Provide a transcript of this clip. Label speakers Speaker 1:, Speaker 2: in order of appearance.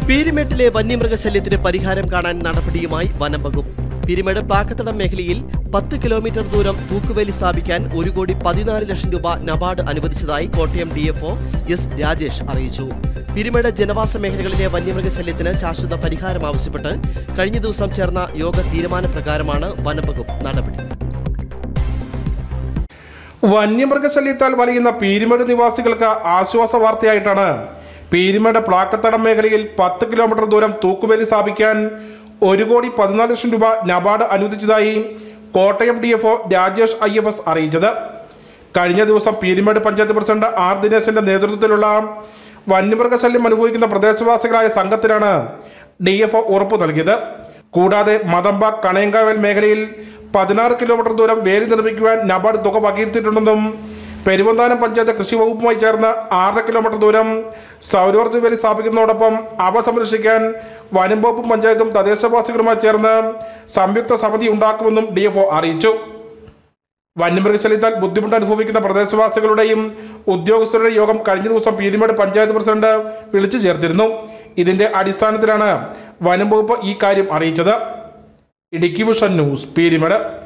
Speaker 1: പീരിമേട്ടിലെ വന്യമൃഗശല്യത്തിന് പരിഹാരം കാണാൻ നടപടിയുമായി വനം വകുപ്പ്. പീരിമേട് പ്ലാക്കത്തടം മേഖലയിൽ 10 കിലോമീറ്റർ ദൂരം തൂക്കുവേലി സ്ഥാപിക്കാൻ 1,14 ലക്ഷം രൂപ നബാർഡ് അനുവദിച്ചതായി കോട്ടയം DFO S. രാജേഷ് അറിയിച്ചു. പീരിമേട് ജനവാസ മേഖലകളിലെ വന്യമൃഗശല്യത്തിന് ശാശ്വത പരിഹാരം ആവശ്യപ്പെട്ട് കഴിഞ്ഞ ദിവസം ചേർന്ന യോഗ തീരുമാനപ്രകാരമാണ് വനം വകുപ്പ് നടപടി.
Speaker 2: വന്യമൃഗശല്യത്താൽ വലയുന്ന പീരിമേട് നിവാസികൾക്ക് ആശ്വാസ വാർത്തയായിട്ടാണ് പീരിമേട് പ്ലാക്കത്തടം മേഖലയിൽ 10 കിലോമീറ്റർ ദൂരം തൂക്കുവേലി സ്ഥാപിക്കാൻ 1,14 ലക്ഷം രൂപ നബാർഡ് അനുവദിച്ചതായി കോട്ടയം DFO രാജേഷ് IFS അറിയിച്ചത്. കഴിഞ്ഞ ദിവസം പീരിമേട് പഞ്ചായത്ത് പ്രസിഡന്റ് R. ദിനേശന്റെ നേതൃത്വത്തിലുള്ള വന്യമൃഗശല്യം അനുഭവിക്കുന്ന പ്രദേശവാസികളായ സംഘത്തിനാണ് DFO ഉറപ്പു നൽകിയത്. കൂടാതെ മതമ്പ കണയങ്കാവൽ മേഖലയിൽ 16 കിലോമീറ്റർ ദൂരം വേലി നിർമ്മിക്കുവാൻ നബാർഡ് തുക വകയിരുത്തിയിട്ടുണ്ടെന്നും പെരുവന്താനം പഞ്ചായത്ത് കൃഷി വകുപ്പുമായി ചേർന്ന് 6 കിലോമീറ്റർ ദൂരം സൗരോർജ്ജ വേലി സ്ഥാപിക്കുന്നതോടൊപ്പം അവ സംരക്ഷിക്കാൻ വനം വകുപ്പും പഞ്ചായത്തും തദ്ദേശവാസികളുമായി ചേർന്ന് സംയുക്ത സമിതി ഉണ്ടാക്കുമെന്നും DFO അറിയിച്ചു. വന്യമൃഗശല്യത്താൽ ബുദ്ധിമുട്ട് അനുഭവിക്കുന്ന പ്രദേശവാസികളുടെയും ഉദ്യോഗസ്ഥരുടെയും യോഗം കഴിഞ്ഞ ദിവസം പീരിമേട് പഞ്ചായത്ത് പ്രസിഡന്റ് വിളിച്ചു ചേർത്തിരുന്നു. ഇതിന്റെ അടിസ്ഥാനത്തിലാണ് വനം വകുപ്പ് ഈ കാര്യം അറിയിച്ചത്. Idukki vision news, Peermade.